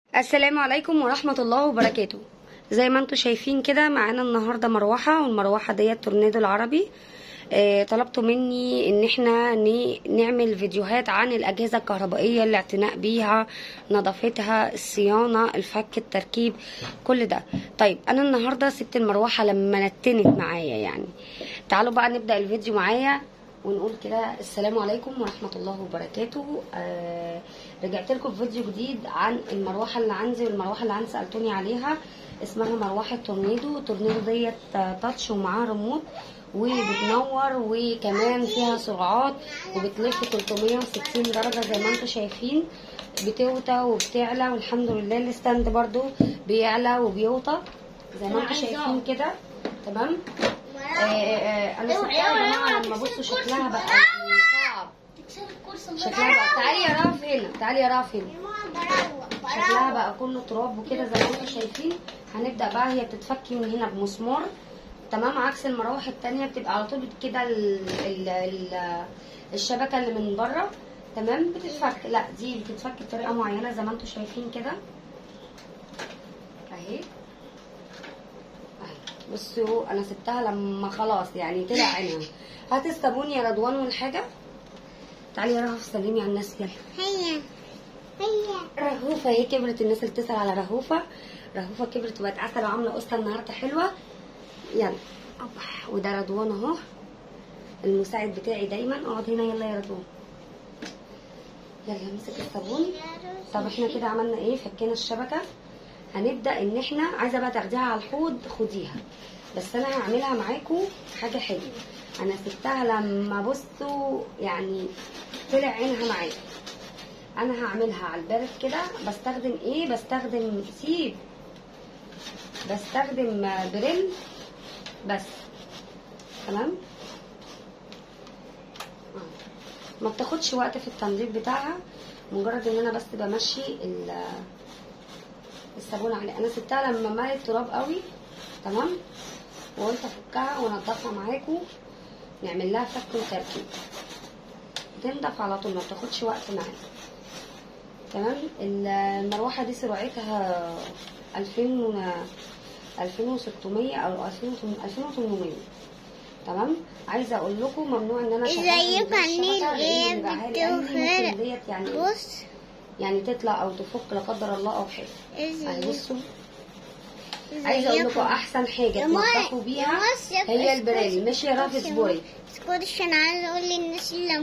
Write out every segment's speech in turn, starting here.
السلام عليكم ورحمة الله وبركاته. زي ما انتم شايفين كده معانا النهاردة مروحة، والمروحة ديت تورنيدو العربي. طلبتوا مني ان احنا نعمل فيديوهات عن الاجهزة الكهربائية، الاعتناء بيها، نظافتها، الصيانة، الفك، التركيب، كل ده. طيب انا النهاردة سبت المروحة لما نتنت معايا يعني. تعالوا بقى نبدأ الفيديو معايا ونقول كده السلام عليكم ورحمة الله وبركاته. رجعت لكم فيديو جديد عن المروحة اللي عندي، والمروحة اللي عندي سألتوني عليها. اسمها مروحة تورنيدو. تورنيدو ديت تاتش ومعاها ريموت وبتنور، وكمان فيها سرعات وبتلف 360 درجة زي ما انتم شايفين. بتوطى وبتعلى، والحمد لله الستاند برضو بيعلى وبيوطى زي ما انتم شايفين كده. تمام. انا سبتها يا جماعه لما بصوا شكلها بقى صعب. شكلها بقى، تعالي يا راف هنا، تعالي يا راف هنا. شكلها بقى كله تراب وكده زي ما انتم شايفين. هنبدا بقى، هي بتتفكي من هنا بمسمار. تمام. عكس المراوح التانية بتبقى على طول كده الشبكه اللي من بره. تمام. بتتفك، لا دي بتتفك بطريقه معينه زي ما انتم شايفين كده اهي. بصوا انا سبتها لما خلاص يعني طلع عينها. هات الصابون يا رضوان والحاجه. تعالي يا رهف سلمي على الناس يلا. هي رهوفه هي كبرت، الناس اللي بتسال على رهوفه. رهوفه كبرت وبقت عسل وعامله قصه النهارده حلوه. يلا. وده رضوان اهو المساعد بتاعي دايما. اقعد هنا يلا يا رضوان. يلا امسك الصابون. طب احنا كده عملنا ايه؟ فكينا الشبكه. هنبدا ان احنا عايزه بقى تاخديها على الحوض خديها، بس انا هعملها معاكم حاجه حلوه. انا سبتها لما بصوا يعني طلع عينها معايا. انا هعملها على البارد كده. بستخدم ايه؟ بستخدم بستخدم بريل بس. تمام. ما بتاخدش وقت في التنظيف بتاعها، مجرد ان انا بس بمشي الصابون عليه. انا سبتها لما ملت تراب قوي. تمام. وقلت افكها وانضفها معاكم، نعمل لها فك وتركيب. تنضف على طول، ما بتاخدش وقت معايا. تمام. المروحه دي سرعتها 2600 او 2800. تمام. عايزه اقول لكم ممنوع ان انا ازيك عاملين ايه ديت يعني بص يعني تطلع او تفك لا قدر الله او حاجه. ازيك. بصوا عايزه اقول لكم احسن حاجه تنضفوا بيها هي البريل. ماشي يا رافي اصبري. اسكتش، انا عايزه اقول للناس اللي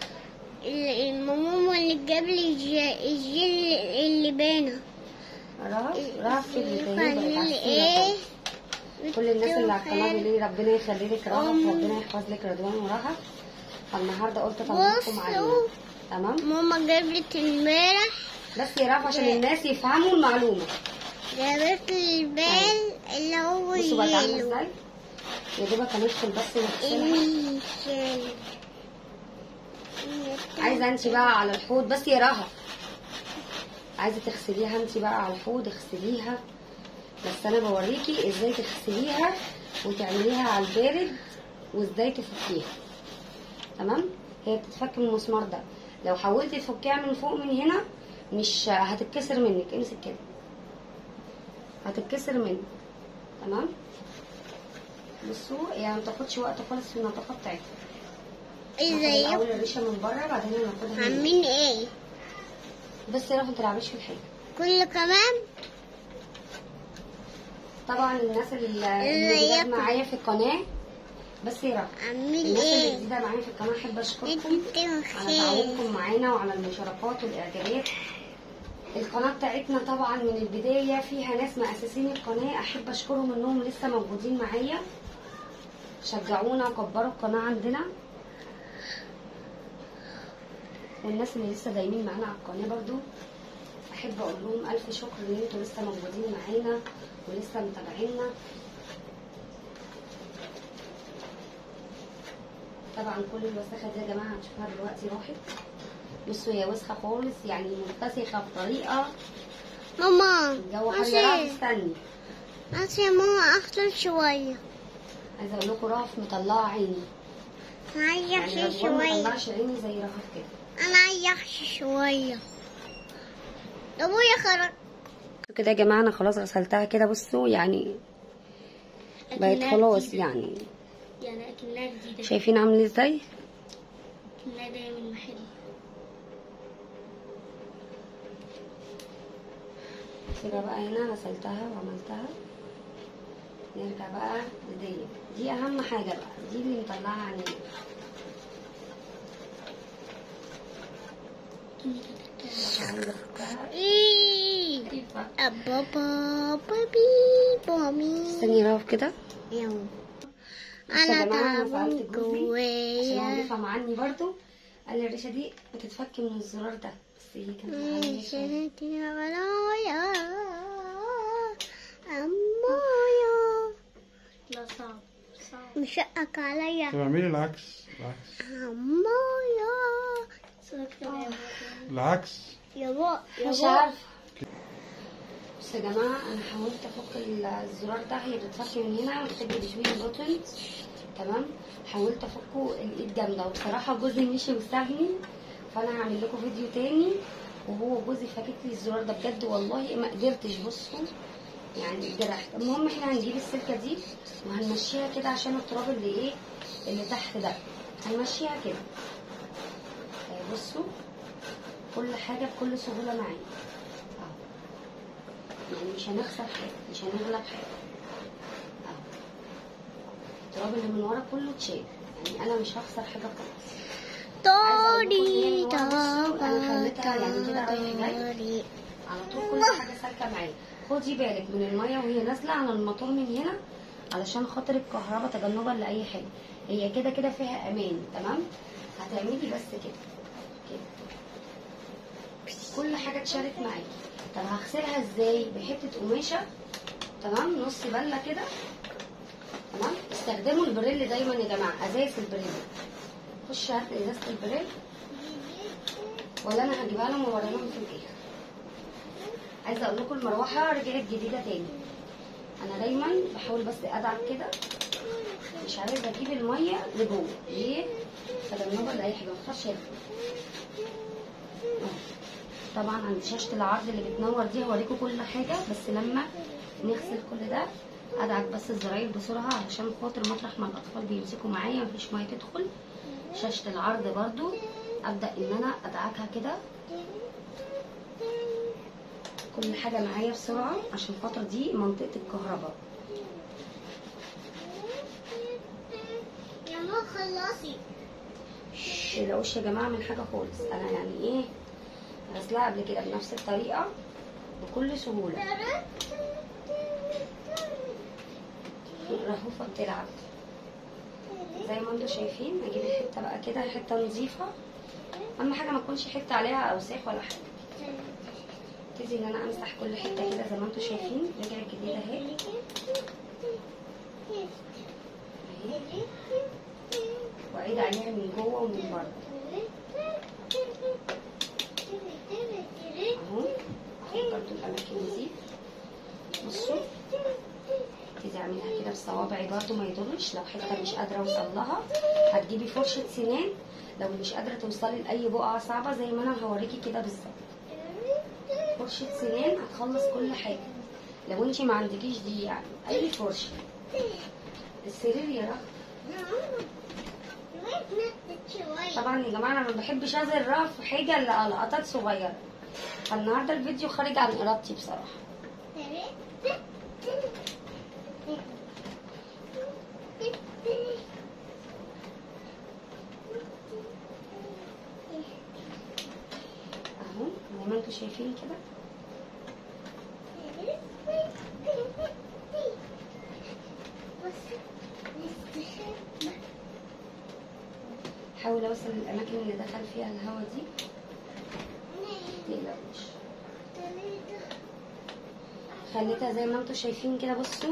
ماما اللي جاب لي الجل اللي بانا رافي اللي ايه. كل الناس اللي على القناه لي ربنا يخلي لك رهف، ربنا يحفظ لك رضوان ورهف. فالنهارده قلت اطلعكم عليها. تمام. ماما جابت امبارح بس يا رهف عشان الناس يفهموا المعلومه. جابت لي البال اللي هو بصوا بقى عامله ازاي. يا دوبك هندخل بس نغسلها. عايزه انت بقى على الحوض بس يا رهف. عايزه تغسليها انت بقى على الحوض اغسليها، بس انا بوريكي ازاي تغسليها وتعمليها على البارد وازاي تفكيها. تمام. هي بتتفك من المسمار ده. لو حاولتي تفكيها من فوق من هنا مش هتتكسر منك. امسك كده هتتكسر منك. تمام. بصوا يعني ما تاخدش وقت خالص في النظافه بتاعتها. ازاي اول الريشه من بره بعدين ناخدها عاملين ايه؟ بس يا رب ما تلعبيش في الحاجه كل كمان. طبعا الناس اللي جداد معايا في القناه بس يا رب عاملين الناس اللي ايه؟ جديده معايا في القناه احب اشكركم على تعاونكم معانا وعلى المشاركات والاعجابات. القناه بتاعتنا طبعا من البدايه فيها ناس مؤسسين القناه، احب اشكرهم انهم لسه موجودين معايا. شجعونا وكبروا القناه عندنا. والناس اللي لسه دايمين معانا على القناه برضو احب اقول لهم الف شكر ان انتوا لسه موجودين معانا ولسه متابعينا. طبعا كل الوسخه دي يا جماعه هتشوفوها دلوقتي راحت. بصوا هي وسخه خالص يعني منتسخه بطريقه. ماما الجو حر يا رهف. استني بس يا ماما اخطر شويه. عايزه اقول لكم رهف مطلعه عيني. عايزه يعني احشي شويه. مطلعش عيني زي رهف كده. انا عايزه احشي شويه. ابويا خرج. كده يا جماعه، انا خلاص غسلتها كده. بصوا يعني بقت خلاص يعني اكنها جديده. شايفين عامل ازاي؟ اكنها جايه من محل. كده بقى هنا غسلتها وعملتها. نرجع بقى دي اهم حاجه بقى، دي اللي مطلعها عننا. بابا بابي بامي. استني راف كده. انا تعبان جوايا عشان هو بيفهم عني برضو. قال لي الريشه دي بتتفك من الزرار ده، بس هي كانت معايا شوية. لا صعب مشقك عليا. طب اعملي العكس. العكس مش عارفه. بس يا جماعه انا حاولت افك الزرار ده، هي بتتفك من هنا وبتجي بشويه بوتن. تمام، حاولت افكه الايد جامده، وبصراحه جوزي مشي وسابني، فانا هعمل لكم فيديو تاني وهو جوزي فكك لي الزرار ده بجد والله ما قدرتش. بصوا يعني اتجرحت. المهم احنا هنجيب السلكه دي وهنمشيها كده عشان التراب اللي تحت ده هنمشيها كده. بصوا كل حاجه بكل سهوله معايا اهو، يعني مش هنخسر حاجه، مش هنغلب حاجه اهو. التراب اللي من ورا كله اتشال، يعني انا مش هخسر حاجه خالص. انا خليتها يعني كده رايح جاي على طول، كل حاجه سالكه معايا. خدي بالك من الميه وهي نازله على الموتور من هنا علشان خاطر الكهرباء، تجنبا لاي حاجه. هي كده كده فيها امان. تمام، هتعملي بس كده كده كل حاجه اتشالت معايا. طب هغسلها ازاي؟ بحته قماشه. تمام، نص بله كده. تمام، استخدموا البريل دايما يا جماعه، ازايز البريل. خش هات ازازه البريل، ولا انا هجيبها لهم واوريها لهم في الاخر. عايزه اقول لكم المروحه رجعت جديده تاني. انا دايما بحاول بس ادعك كده، مش عايزه اجيب الميه لجوه. ليه؟ تجنبا لاي حاجه، ما تخافش. طبعا عند شاشه العرض اللي بتنور دي هوريكم كل حاجه، بس لما نغسل كل ده ادعك بس الزراير بسرعه علشان خاطر مطرح ما الاطفال بيمسكوا معايا مفيش ميه تدخل. شاشه العرض برضو ابدا ان انا ادعكها كده كل حاجه معايا بسرعه عشان خاطر دي منطقه الكهرباء. يا ماما خلصي. متقلقوش يا جماعه من حاجه خالص. انا يعني ايه غسلها قبل كده بنفس الطريقه بكل سهوله. الرهوفه بتلعب زي ما انتم شايفين. اجيب الحته بقى كده حته نظيفه، اهم حاجه ما تكونش حته عليها اوساخ ولا حاجه. ابتدي ان انا امسح كل حته كده زي ما انتم شايفين. رجعت جديده اهي، واعيد عليها من جوه ومن بره اهو. برضو الاماكن نظيف. بصوا ابتدي اعملها كده بصوابعي برضو ما يضرش. لو حته مش قادره اوصل لها هتجيبي فرشه سنان، لو مش قادره توصلي لاي بقعه صعبه زي ما انا هوريكي كده بالظبط. فرشه سنان هتخلص كل حاجه. لو انتي ما عندكيش دي يعني اي فرشه. السرير يا رب. طبعا يا جماعه انا ما بحبش اعزل رف حاجه الا لقطات صغيره، فالنهارده الفيديو خارج عن ارادتي بصراحه. اهو زي ما انتم شايفين كده. حاول اوصل الاماكن اللي دخل فيها الهواء دي، متقلقوش. خليتها زي ما انتم شايفين كده. بصوا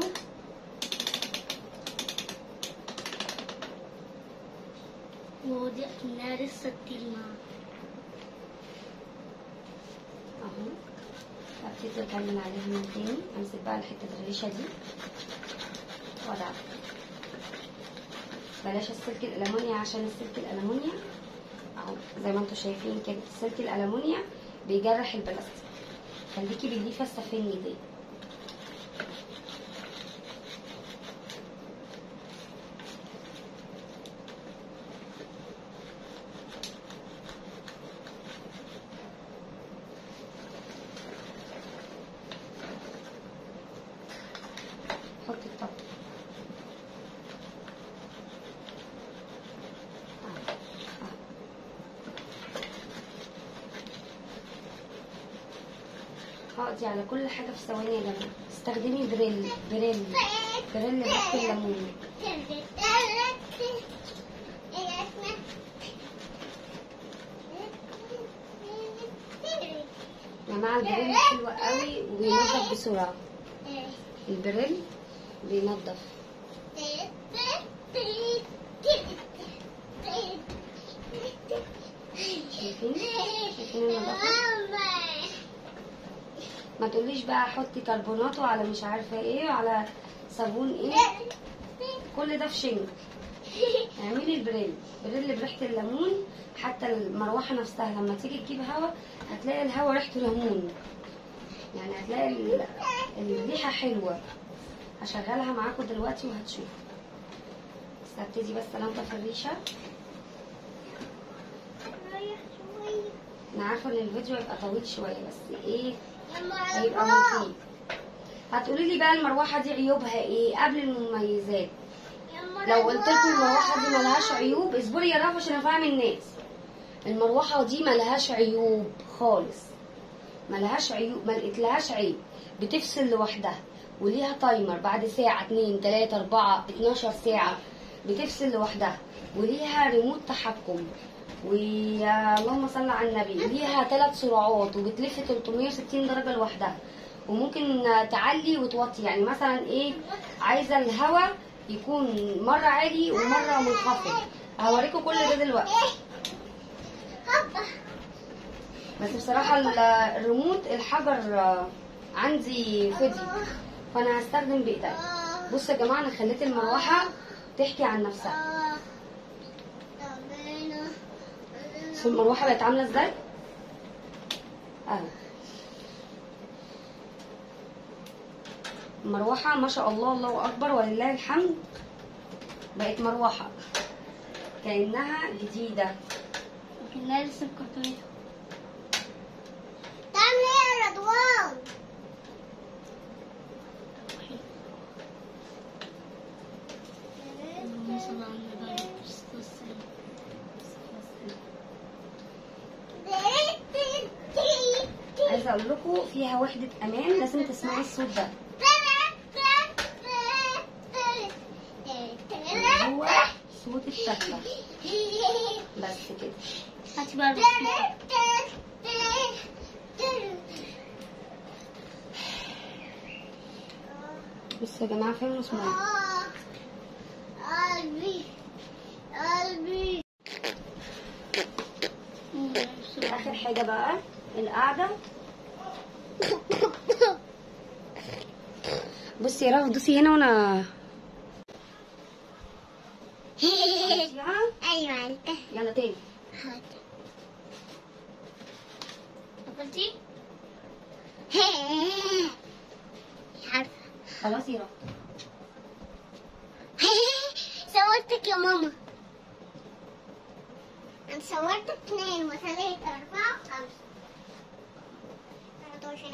ودي اكنها لسه بتلمع اهو. ابتدي اكمل عليها من تاني. امسك بقى حته الريشه دي وادعك. بلاش السلك الالمونيا عشان السلك الالمونيا اهو زي ما انتم شايفين كده. السلك الالمونيا بيجرح البلاستيك، خليكي بالليفه السفني دي. حطي الطبق. هقضي على كل حاجه في ثواني يا جماعه. استخدمي بريل بريح الليمون. يا جماعه البريل حلو قوي وبينضف بسرعه. البريل بينضف. شايفين النظافه؟ ما تقوليش بقى حطي كربوناتو على مش عارفه ايه على صابون ايه، كل ده في شنك. اعملي البريل بريحه الليمون. حتى المروحه نفسها لما تيجي تجيب هوا هتلاقي الهوا ريحته ليمون، يعني هتلاقي الريحه حلوه. هشغلها معاكم دلوقتي وهتشوفوا. بس هبتدي بس انضف الريشه. انا عارفه ان الفيديو هيبقى طويل شويه بس ايه هيبقى مفيد. هتقولي لي بقى المروحه دي عيوبها ايه قبل المميزات. لو قلت لكم المروحه دي ملهاش عيوب اصبري يا رب عشان افهم الناس. المروحه دي ملهاش عيوب خالص، ملهاش عيوب، ملقتلهاش عيب. بتفصل لوحدها وليها تايمر بعد ساعه 2 3 4 12 ساعه بتفصل لوحدها، وليها ريموت تحكم، ويا اللهم صل على النبي ليها 3 سرعات وبتلف 360 درجه لوحدها، وممكن تعلي وتوطي. يعني مثلا ايه عايزه الهواء يكون مره عالي ومره منخفض. هوريكم كل ده دلوقتي. بس بصراحه الريموت الحجر عندي فضي فانا هستخدم بايدي. بصوا يا جماعه انا خليت المروحه تحكي عن نفسها. بصوا المروحه بقت عامله ازاي اهو. المروحه ما شاء الله الله اكبر ولله الحمد بقت مروحه كانها جديده. كأنها لسه مكرتونة. تعمل ايه يا رضوان؟ عايزه اقول لكم فيها وحده امان لازم تسمعي الصوت ده. هو صوت الشكله بس كده. هاتي بقى بصوا يا جماعه فين المسمار. قلبي اخر حاجه بقى القعده. بصي يا رغد دوسي هنا وانا ايوه انت يلا تاني. حاضر. قفلتي؟ مش عارفه. خلاص يا رغد. صورتك يا ماما. انا صورتك 2 و3 و4 و5. انا عايزه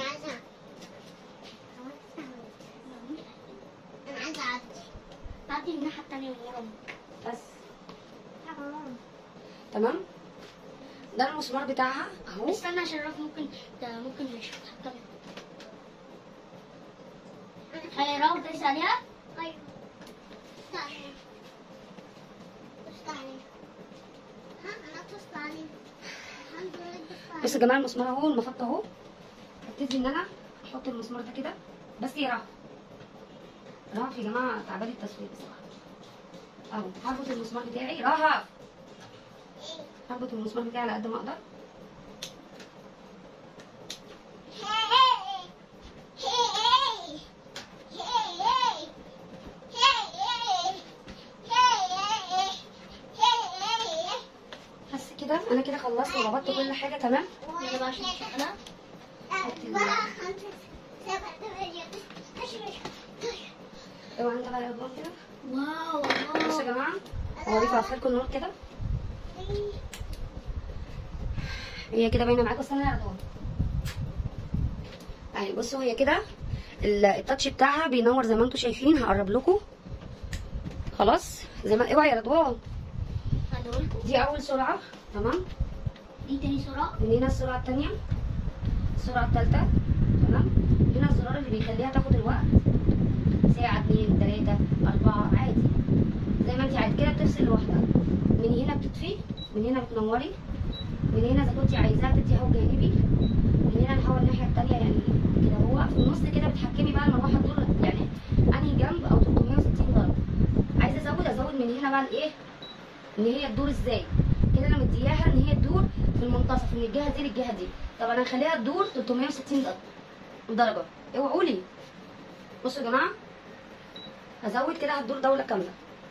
انا عايزه اعدي الناحيه التانيه من ورا بس تمام. ده المسمار بتاعها اهو. استنى عشان الرف ممكن يشوفها. طب هي راح بس عليها. ايوه بصوا يا جماعه المسمار اهو المفك اهو. هبتدي ان انا احط المسمار ده كده بس يا رهف يا جماعه تعبان التصوير بصراحه. اهو هربط المسمار بتاعي. رهف هربط المسمار بتاعي على قد ما اقدر. بس كده انا كده خلصت وربطت كل حاجه تمام. يلا بقى عشان نشغلها. 4 5 7 8 10. اوعى انت بقى يا رضوان كده. واو بصوا يا جماعه، اوريكم اقفلكم النور كده. هي كده باينه معاكم. استنى يا رضوان اهي. بصوا هي كده التاتش بتاعها بينور زي ما انتم شايفين. هقرب لكم خلاص زي ما. اوعى يا رضوان. دي اول سرعه تمام. دي تاني سرعه. من هنا السرعه الثانيه، السرعه الثالثه تمام. هنا الزرار اللي بيخليها تاخد الوقت ساعه 2 3 4 عادي زي ما انت عايزه كده. بتفصل لوحدها. من هنا بتطفي، من هنا بتنوري، من هنا اذا كنتي عايزاها تدي هوا جانبي، ومن هنا الهوا الناحيه الثانيه يعني كده. هو في النص كده بتحكمي بقى المروحه تدور يعني انهي جنب او 360 درجه. عايزه ازود من هنا بقى الايه ان هي تدور ازاي. كده انا مدياها ان هي تدور في المنتصف من الجهه دي للجهه دي. طب انا هخليها تدور 360 درجه. اوعوا لي. بصوا يا جماعه هزود كده هتدور دوله كامله.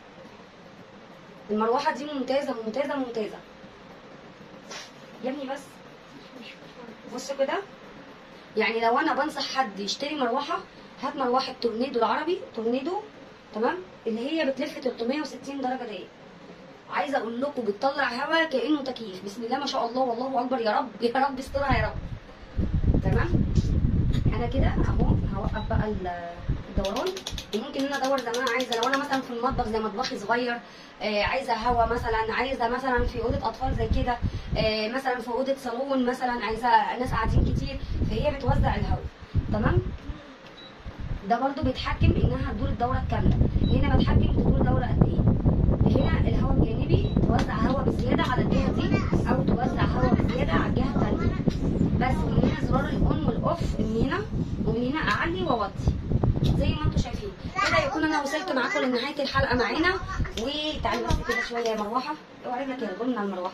المروحه دي ممتازه ممتازه ممتازه يا ابني. بس بصوا كده، يعني لو انا بنصح حد يشتري مروحه هات مروحه تورنيدو العربي، تورنيدو تمام، اللي هي بتلف 360 درجه دي. عايزه اقول لكم بتطلع هوا كانه تكييف. بسم الله ما شاء الله والله اكبر. يا رب يا رب استرها يا رب. تمام. انا كده اهو هوقف بقى الدوران. وممكن ان انا ادور زي ما انا عايزه. لو انا مثلا في المطبخ زي مطبخي صغير عايزه هوا مثلا، عايزه مثلا في اوضه اطفال زي كده مثلا في اوضه صالون مثلا، عايزه ناس قاعدين كتير، فهي بتوزع الهوا تمام. ده برضو بيتحكم انها تدور الدوره الكامله. هنا بتحكم تدور دوره قد ايه. هنا الهواء الجانبي توزع هواء بزياده على الجهه دي او توزع هواء بزياده على الجهه الثانيه. بس ومن هنا زرار الاون والاوف من هنا، ومن هنا اعلي واوطي زي ما انتم شايفين كده. يكون انا وصلت معاكم لنهايه الحلقه معانا. وتعالي بس كده شويه يا مروحه. اوعي رجلك يا رجل على المروحه.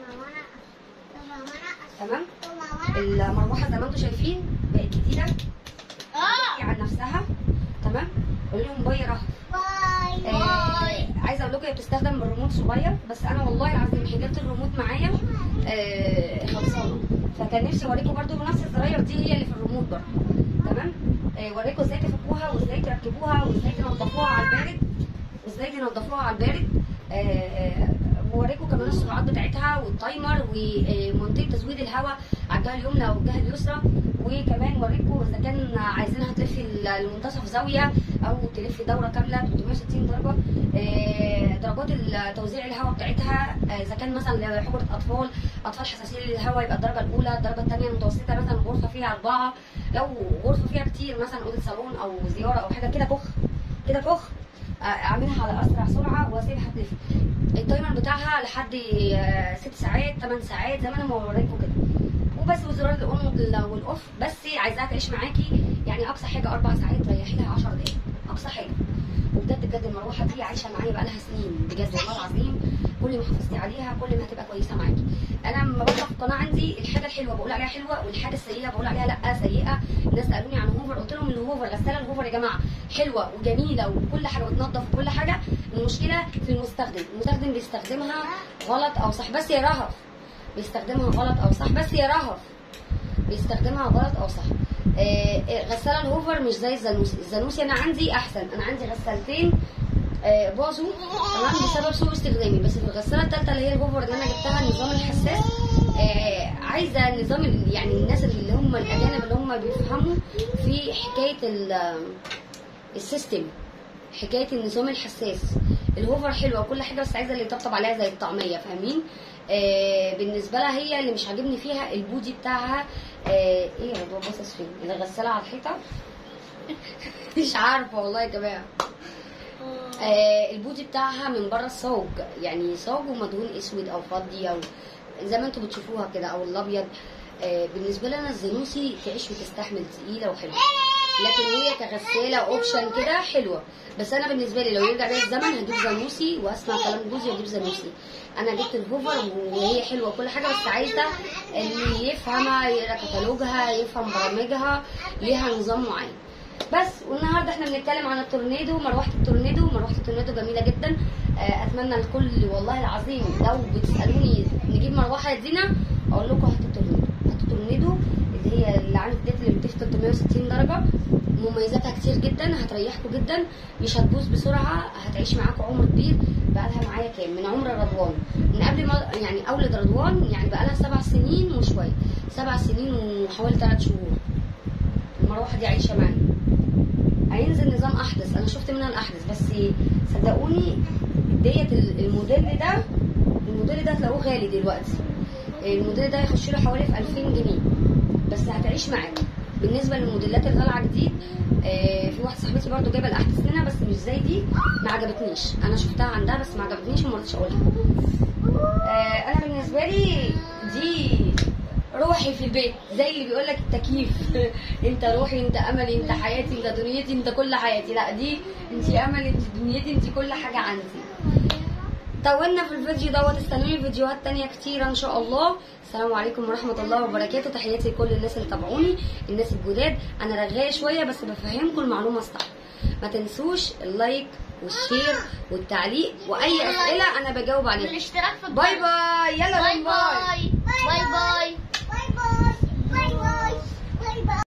تمام. المروحه زي ما انتم شايفين بقت جديده على نفسها تمام. قول لهم باي رهف. عايزه اقول لكم هي بتستخدم بالريموت صغير، بس انا والله العظيم حجبت الريموت معايا خلصانه. فكان نفسي اوريكم برده بنفس الزراير دي هي اللي في الريموت برده تمام. اوريكم ازاي تفكوها وازاي تركبوها وازاي تنضفوها على البارد، وازاي تنضفوها على البارد. ووريكم كمان السرعات بتاعتها والتايمر ومنطقه تزويد الهواء على الجهه اليمنى والجهه اليسرى. وكمان وريكم اذا كان عايزينها تلف المنتصف زاويه او تلف دوره كامله 360 درجه. درجات توزيع الهواء بتاعتها اذا كان مثلا حجره اطفال حساسين للهواء يبقى الدرجه الاولى، الدرجه الثانيه المتوسطه، مثلا غرفه فيها 4. لو غرفه فيها كتير مثلا اوضه صالون او زياره او حاجه كده كخ اعملها على اسرع سرعه واسيبها تلف. التايمر بتاعها لحد 6 ساعات 8 ساعات زي ما انا موريكم كده. وبس. وزرار الاون والاوف. بس عايزاها تعيش معاكي يعني اقصى حاجه 4 ساعات، ريحي لها 10 دقايق اقصى حاجه. وبجد بجد المروحه دي عايشه معايا بقى لها سنين بجد والله العظيم. كل ما حافظتي عليها كل ما هتبقى كويسه معاكي. انا لما بطلع في القناه عندي الحاجه الحلوه بقول عليها حلوه، والحاجه السيئه بقول عليها لا سيئه. الناس سالوني عن هوفر قلت لهم الهوفر غساله الهوفر يا جماعه حلوه وجميله وكل حاجه بتنظف وكل حاجه. المشكله في المستخدم بيستخدمها غلط او صح. بس يا رهف بيستخدمها غلط او صح. بس يا رهف بيستخدمها غلط او صح. غساله الهوفر مش زي الزانوسي انا عندي احسن. انا عندي غسالتين باظوا تمام بسبب سوء استخدامي. بس في الغساله الثالثه اللي هي الهوفر اللي انا جبتها النظام الحساس عايزه نظام يعني الناس اللي هم الاجانب اللي هم بيفهموا في حكايه السيستم، حكايه النظام الحساس. الهوفر حلوه وكل حاجه بس عايزه اللي يطبطب عليها زي الطعميه فاهمين. بالنسبه لها هي اللي مش عاجبني فيها البودي بتاعها. ايه يا رضوى باصص فين؟ الغساله على الحيطه مش عارفه والله يا جماعه. البودي بتاعها من بره الصاج، يعني صاج ومدهون اسود او فضي او زي ما انتم بتشوفوها كده او الابيض. بالنسبه لي انا الزانوسي تعيش وتستحمل، تقيله وحلوه. لكن هي كغساله اوبشن كده حلوه. بس انا بالنسبه لي لو يرجع بيا الزمن هجيب زانوسي واسمع كلام جوزي واجيب زانوسي. انا جبت الهوفر وهي حلوه كل حاجه بس عايزه اللي يفهمها يقرا كتالوجها يفهم برامجها ليها نظام معين. بس والنهارده احنا بنتكلم عن التورنيدو. مروحه التورنيدو جميله جدا. اتمنى الكل والله العظيم لو بتسالوني نجيب مروحه يا دينا اقول لكم هاتوا التورنيدو اللي هي اللي عندي في 360 درجه، مميزاتها كتير جدا، هتريحكم جدا، مش هتبوظ بسرعه، هتعيش معاكم عمر كبير. بقالها معايا كام؟ من عمر رضوان، من قبل ما يعني اولد رضوان، يعني بقالها 7 سنين وشويه، 7 سنين وحوالي 3 شهور. المروحه دي عايشه معايا. هينزل نظام احدث، انا شفت منها الاحدث، بس صدقوني ديت الموديل ده هتلاقوه غالي دلوقتي. الموديل ده هيخش له حوالي في 2000 جنيه، بس هتعيش معاك. بالنسبه للموديلات اللي طالعه جديد، في واحده صاحبتي برده جايبه الاحدث منها، بس مش زي دي، ما عجبتنيش. انا شفتها عندها بس ما عجبتنيش وما رضيتش اقولها. انا بالنسبه لي دي روحي في البيت، زي اللي بيقول لك التكييف. انت روحي، انت املي، انت حياتي، انت دنيتي، انت كل حياتي. لا، دي انت املي، انت دنيتي، انت كل حاجه عندي. طولنا في الفيديو دوت، استنوني فيديوهات تانية كتيرة ان شاء الله. السلام عليكم ورحمة الله وبركاته. تحياتي لكل الناس اللي تابعوني، الناس الجداد. انا رغاية شوية بس بفهمكم المعلومة الصح. ما تنسوش اللايك والشير والتعليق، واي اسئلة انا بجاوب عليها. والاشتراك في باي باي، يلا باي باي.